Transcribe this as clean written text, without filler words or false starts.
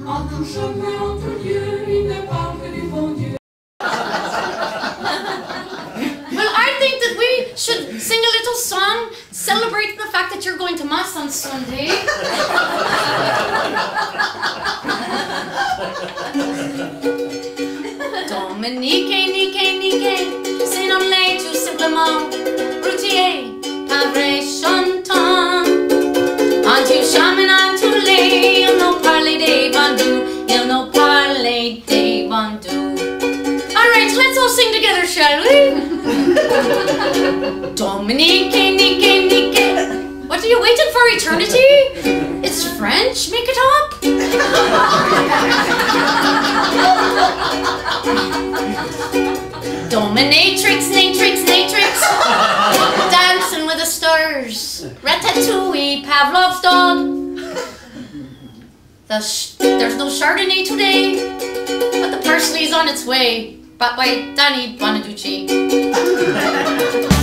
Entre chemin, entre lieux, il ne parle que du bon Dieu. Well, I think that we should sing a little song celebrating the fact that you're going to Mass on Sunday. Dominique, nique, nique, c'est non lait tout simplement. Routier, pas vrai chantant. En tu chamin, en tu lait, il nous parle des bandous, il nous parle des bandous. All right, let's all sing together, shall we? Dominique, nique, nique. What are you waiting for, eternity? It's French, make it up. Dominatrix, natrix, natrix. Dancing with the stars. Ratatouille, Pavlov's dog. There's no Chardonnay today, but the parsley's on its way. Brought by Danny Bonaducci.